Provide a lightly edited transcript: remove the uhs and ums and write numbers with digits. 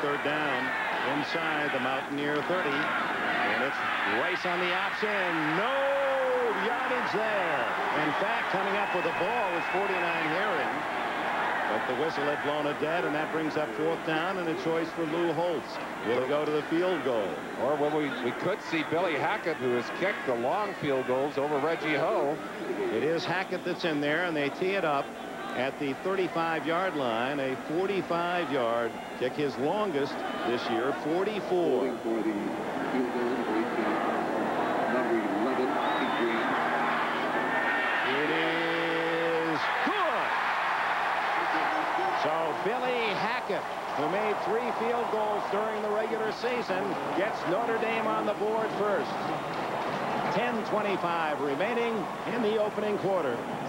third down inside the Mountaineer 30. And it's Rice on the option. No yardage there. In fact, coming up with the ball was 49 Herring. But the whistle had blown it dead, and that brings up fourth down and a choice for Lou Holtz. Will he go to the field goal? Or will we could see Billy Hackett, who has kicked the long field goals over Reggie Ho. It is Hackett that's in there, and they tee it up at the 35-yard line. A 45-yard kick, his longest this year, 44. It is good. So Billy Hackett, who made 3 field goals during the regular season, gets Notre Dame on the board first. 10:25 remaining in the opening quarter.